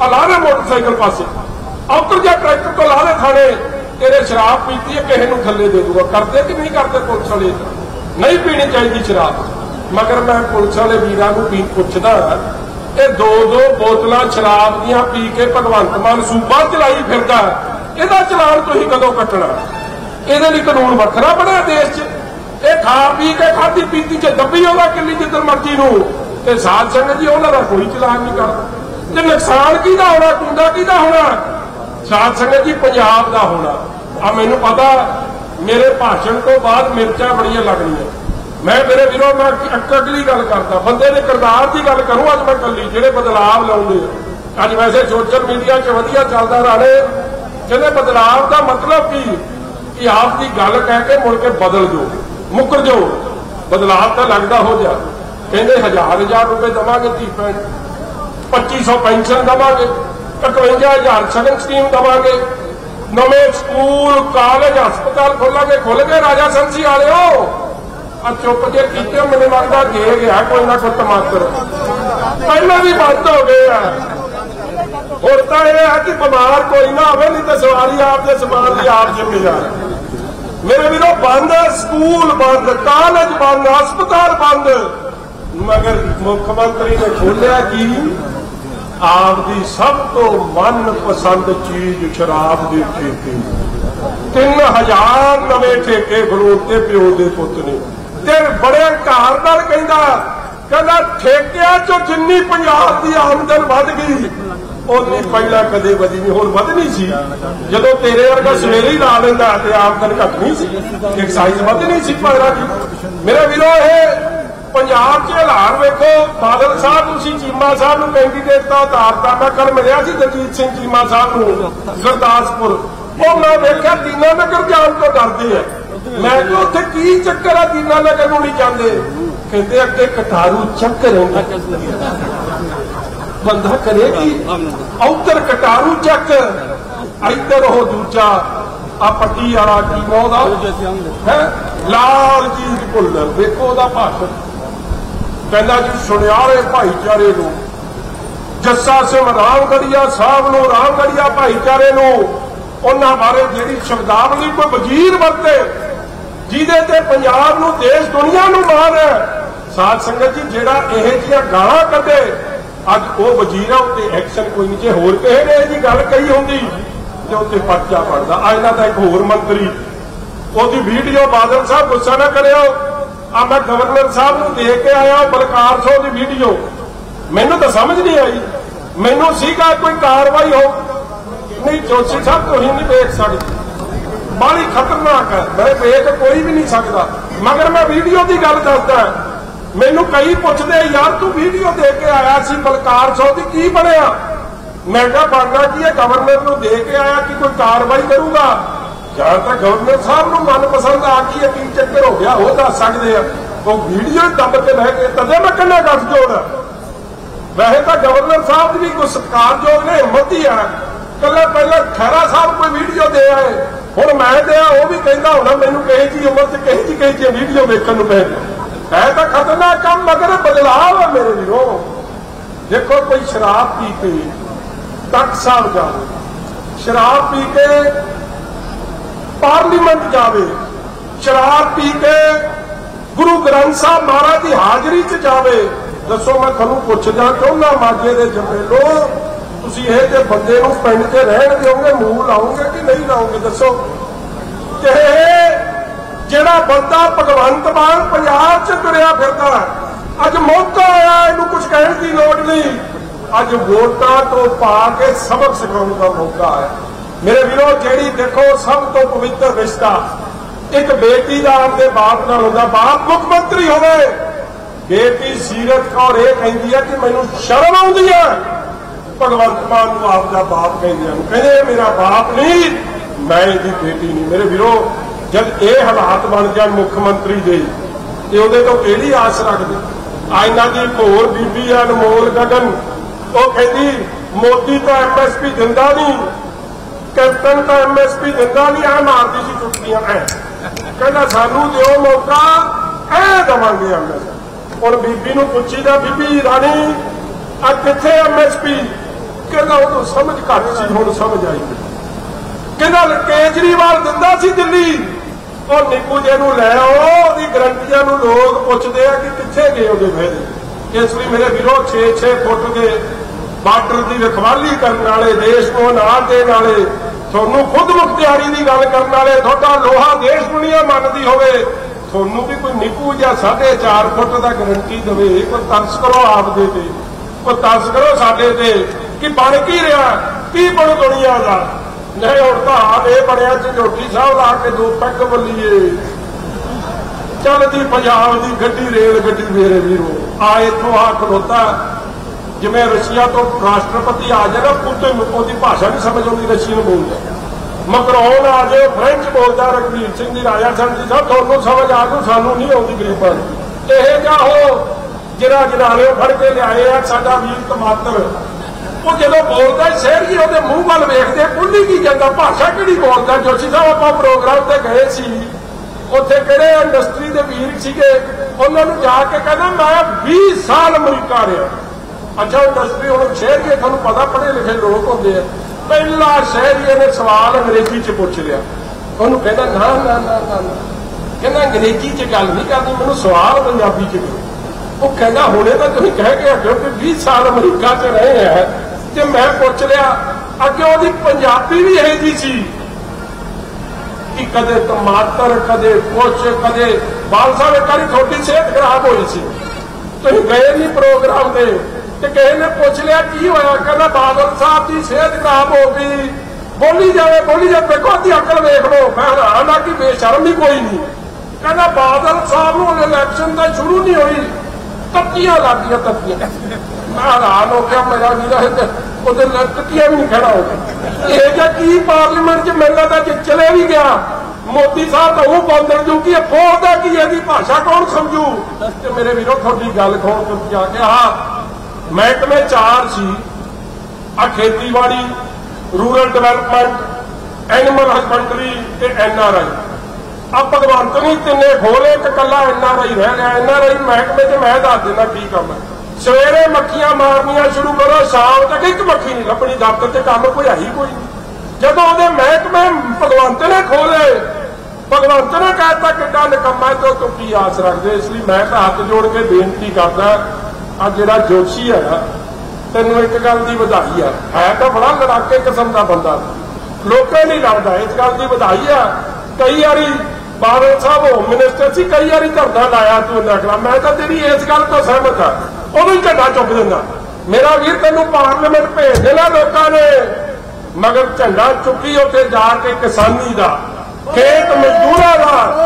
ला दे motorcycle पासे, उतर जा ट्रैक्टर तो ला दे थाने, तेरे शराब पीती है किसी को थले दे दूंगा। करते कि नहीं करते पुलिस वाले? नहीं पीनी चाहिए शराब। मगर मैं पुलिस वाले वीरां नूं भी पुछदा, ये 2-2 बोतलां शराब दियां पी के भगवंत मान सूबा चलाई फिरदा, इहदा चलान तुसीं कदों कट्टना? इहदे लई कानून वखरा बनया देश च? ये खा पी के खाधी पीती च दब्बी होगा किली जिधर मर्जी नूं, ते साध संगत जी उन्हां दा कोई चलान नहीं करदा। ते नुकसान किहदा होना, टुंडा किहदा होना? साध संगत जी पंजाब दा होना। आ मैनूं पता मेरे भाषण तो बाद मिर्चां बड़ियां लगणीਆਂ। मैं मेरे वीरों मैं अगली गल करता, बंदे ने किरदार की गल करूँ अज मैं कली ਜਿਹੜੇ बदलाव लाउंदे अज वैसे सोशल मीडिया च वधिया चलदा रहे। कहते बदलाव का मतलब कि आप की गल कह के मुड़ के बदल दो, मुकर जाओ। बदलाव तो लगता हो जा। कहते 1000 रुपए देवांगे धी भैन, 2500 पेंशन देवांगे, 51,000 सगन स्कीम देवांगे, नवे स्कूल कॉलेज हस्पताल खोलांगे। खुल गए राजा संसी वाले हो? चुप जे कीते मैंने लगता दे गया कोई ना कोई टमाटर, पहले भी बंद हो गए हैं। होता यह है कि बीमार कोई ना हो, नहीं तो सवारी आपके समान की आप जिम्मेदार। मेरे वीरों बंद, स्कूल बंद, कॉलेज बंद, हस्पताल बंद। मगर मुख्यमंत्री ने खोलिया कि आपकी सब तो मनपसंद चीज शराब के ठेके। 3000 नवे ठेके फरोते प्यो के पुत ने। ते बड़े कार नाल कहंदा ठेकिਆਂ चो जिन्नी पंजाब की आमदन वध गई उन्नी पहला कदे वधी नहीं, हुण वधनी सी। जदों तेरे वर्गा सवेरे ही ला लेंदा ते आमदन घटनी सी, एक्साइज वधनी सी पैरा की। मेरे वीरों ये पंजाब च हालात वेखो। बादल साहब तुसीं चीमा साहब नूं कैंडीडेट दा उतारता। मैं कल मिलिया सी दलजीत सिंह चीमा साहब नूं गुरदासपुर। ਉਹ मैं देखा दीना नगर जान तो डरते हैं। मैं तो उत्थे की चक्कर है दीना नगर नूं नहीं जांदे? कहते अगे कटारू चक्कर है, बंदा करेगी उधर कटारू चक, इधर हो दूजा आ पट्टी वाला की मौत है लाल चीज भुल्लर। देखो ਉਹਦਾ भाषण कहना जी सुनियारे भाईचारे नूं, जस्सा सिंह रामगढ़िया साहब नूं, रामगढ़िया भाईचारे नूं उन्हां बारे जिहड़ी शब्दावली कोई वजीर वरते जिहदे ते पंजाब नूं देश दुनिया नूं माण है। साध संगत जी जिहड़ा इह जिहियां गालां कढे अज वो वजीर है उत्ते एक्शन कोई नहीं। जे होर किसे ने इहदी गल कही हुंदी ते उत्ते पर्चा पड़दा। अज दा एक होर मंत्री ਉਹਦੀ वीडियो बादल साहब गुस्सा ना करियो, आ मैं गवर्नर साहब नूं दे के आया बलकार सो दी वीडियो। मैनूं तो समझ नहीं आई, मैनूं सीगा कोई कार्रवाई हो नहीं। जोशी साहब तुसीं नहीं देख सकते, बड़ी खतरनाक है, मैं देख कोई भी नहीं सकता। मगर मैं वीडियो की गल दसदा, मैनूं कई पुछदे यार तू वीडियो दे के आया सी बलकार सो दी की बनया? मैं क्या बनना की है? गवर्नर नूं दे के आया कि कोई कार्रवाई करूंगा? जहां तक गवर्नर साहब नूं मनपसंद आ गई है की चक्कर हो गया वो दस सकते हैं। वो वीडियो दब के बह के तदे मैं कहना गठ जोड़। वैसे तो गवर्नर साहब भी कुछ सत्कारयोग ने हिम्मत ही है। कल पहले खैरा साहब कोई वीडियो दे आए, हुण मैं दिया वो भी कहना होना मैनूं कही जी उम्र च कही जी वीडियो वेखण नूं पै है तो खतरनाक काम। मगर बदलाव है मेरे वीरों। देखो कोई शराब पी के तख्त साहब जावे, शराब पी के पार्लीमेंट जावे, शराब पी के गुरु ग्रंथ साहब महाराज की हाजरी च जावे। दसो मैं थानूं पुछदा चाहुंदा माझे दे जमेलो तुसीं इह जे बंदे नूं पिंड च रहण दिओगे, मूल लाओगे कि नहीं लाओगे? दसो कि जिहड़ा बंदा भगवंत मान पंजाब च तुरिया फिरदा अज मौका आया इहनूं कुछ कहण दी लोड़ नहीं। अज वोटां तो पा के सबक सिखाउण दा मौका है। मेरे वीरों जिहड़ी देखो सब तो पवित्र रिश्ता एक बेटी का आपके बाप नाल हुंदा। बाप मुख मंत्री होवे, बेटी सीरत कौर यह कहती है कि मैनूं शर्म आउंदी है भगवंत मान को आपका बाप कहते मेरा बाप नहीं मैं इसकी बेटी नहीं। मेरे वीरों जब ये हालात बन जाए मुख्यमंत्री के तो तो केड़ी आस रखते? इन्हां दी एक होर बीबी है अनमोल गगन, वो कहती मोदी तो MSP दिंदा नहीं, कैप्टन तो MSP दिंदा नहीं, आ मारती सी चुटकियां कहना सानू दिओ मौका ऐ देवांगे MSP। हुण बीबी नूं पुछीदा बीबी राणी आ कित्थे MSP? कहना उदों समझ घट सी, हुण समझ आई। कहना केजरीवाल दिंदा सी दिल्ली, और निक्कू जे नूं लै आओ, ओहदी गारंटियां नूं लोग पुछदे आ कि कित्थे गए ओहदे फायदे। इसलिए मेरे वीरों 6-6 फुट के बार्डर की रखवाली करने वाले, देश को अनाज देने वाले, थोनू खुद मुख्तियारी की गल करने वाले, थोड़ा लोहा देश दुनिया मानती होवे, थोनू भी कोई निकू या 4.5 फुट का गारंटी दे। कोई तरस करो आपदे ते, कोई तरस करो साडे ते कि बन की रहा, की बन दुनिया का। नहीं हुण तां हाल ये बनया झंझोटी साहब ला के 2 पैग बल्लीए, चलती पंजाब की गड्डी, रेल गड्डी मेरे वीरो। आ इत्थों आ खलोता जिवें रशिया तो राष्ट्रपति आ जाए ना, उसकी भाषा नहीं समझ आती, रशियन बोलता। मकरोन आ जाए, फ्रेंच बोलता, रघुवीर सिंह जी राजा जी साहब थोनू समझ आ गई, सानू नहीं आती गरीबां नूं। यह क्या हो जिहड़ा जनाले फड़ के लियाए आ साडा वीर टमाटर, वो जो बोलता शहरी वो मूँह वाल वेखते भुल ही जाता भाषा कि बोलता। जोशी साहब आप प्रोग्राम से गए सी, उत्थे किहड़े इंडस्ट्री के वीर सीगे, उन्होंने जाके कहना मैं 20 साल अमरीका रहा। अच्छा इंडस्ट्री हम शहरी थोड़ा पता पढ़े लिखे लोग होंगे हैं, पहला शहरी ने सवाल अंग्रेजी च पूछ लिया, उन्होंने कहना ना ना ना ना ना, कहना अंग्रेजी च गल नहीं करनी, मैंने सवाल पंजाबी च करो। वो कहना हुणे तो तुम कह के हटो कि 20 साल अमरीका च रहे हैं, तो मैं पूछ लिया अगे वो पंजाबी भी यही जी सी कि कदे टमाटर, कदे कुछ, कदे बाल साहब एक बार थोड़ी सेहत खराब हुई सी, तुम गए नहीं प्रोग्राम से, किसी ने पूछ लिया की होया, कहना बादल साहब की सेहत खराब हो गई, बोली जाए देखो अद्धी अकल वेख लो। मैं हैरान आ कि बेशर्म ही कोई नहीं। कहना बादल साहब नूं इलैक्शन तो शुरू नहीं हुई, तत्तियां लग गई तत्तियां। मैं हैरान हो गया, मेरा वीर उधर तत्तियां भी नहीं खड़ा हो गया। यह की पार्लीमेंट च मेला था चले भी गया, मोदी साहब तो वो बंदर जू की बोलता कि यदि भाषा कौन समझू। तो मेरे वीरों थोड़ी गल खोल कर जाके हाँ महकमे 4 सी, आ खेतीबाड़ी, रूरल डिवेलपमेंट, एनिमल हसबेंडरी ते NRI। अब भगवंत नहीं तिने खोले, एक कला NRI रह गया। NRI महकमे च मैं दस देना की काम है, सवेरे मक्खियां मारनियां शुरू करो, शाम तक एक मक्खी नहीं लभनी, दफ्तर से काम कोई है ही कोई नहीं। जदों उहदे महकमे भगवंत ने खोले, भगवंत ने कहता कितना निकम्मा है, तो की आस रखते। इसलिए मैं हाथ जोड़ के बेनती करदा, आ जिहड़ा जोशी है ना, तेनों एक गल की बधाई है तो बड़ा लड़ाके किस्म का बंदा, लोकें नहीं लड़दा, इस गल की बधाई है। कई बारी बादल साहब होम मिनिस्टर से कई बारी धरना लाया, तू नकला, मैं तो तेरी इस गल तो सहमत हाँ, उन्होंने झंडा चुक देना। मेरा वीर तेनों पार्लीमेंट भेज देना लोगों ने, मगर झंडा चुकी उत्थे जाके किसानी का, खेत मजदूरों का,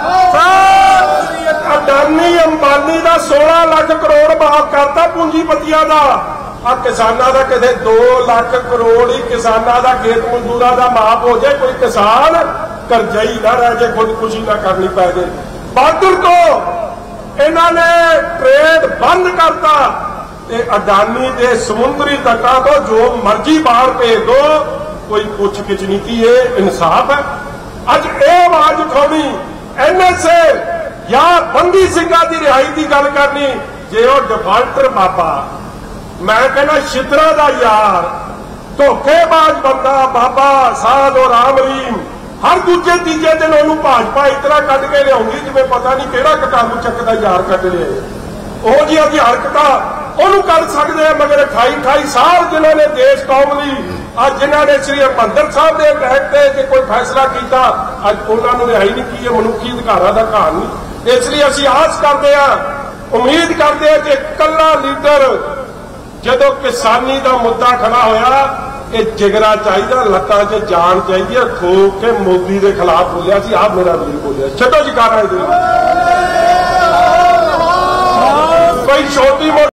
अडानी अंबानी का 16 लाख करोड़ माफ करता पूंजीपतियों का, आ किसानों का किसी 2 लाख करोड़ ही किसानों का खेत मजदूरों का माफ हो जाए, कोई किसान कर्जा ही ना रह जाए, खुदकुशी ना करनी पै जाए। बहादुर को इन्होंने ट्रेड बंद करता, अडानी के समुद्री तटा तो जो मर्जी बाहर भेज दो, कोई पुछ गिछ नहीं की, ये इंसाफ है। अज ये आवाज उठानी NSA या बंदी सिंघां की रिहाई की गल करनी, जे वो डिफाल्टर बाबा, मैं कहना छितरा का यार, धोखेबाज बंदा बाबा साध और राम रहीम, हर दूजे तीजे दिन उन्होंने भाजपा इतना कट के लियाऊंगी जिवें पता नहीं किहड़ा कटारू चकदा यार कट लिया। ओह जी अभी हरकत उन्होंने कर सकते हैं, मगर 28 साल जिन्होंने देश कौम ली, अज जिन्होंने श्री हरमंदर साहब के तहत जे कोई फैसला किया, अज उन्होंने रिहाई नहीं की, मनुखी अधिकारों का घाण नहीं। इसलिए असीं आस करते हैं, उम्मीद करते हैं कि कला लीडर जदों किसानी का मुद्दा खड़ा होया, ये जिगरा चाहिए, लत्तां 'च जान चाहिए, ठोक के मोदी के खिलाफ बोलिया सी, आप मेरा वीर बोलिया, छड्डो जी कारा कोई छोटी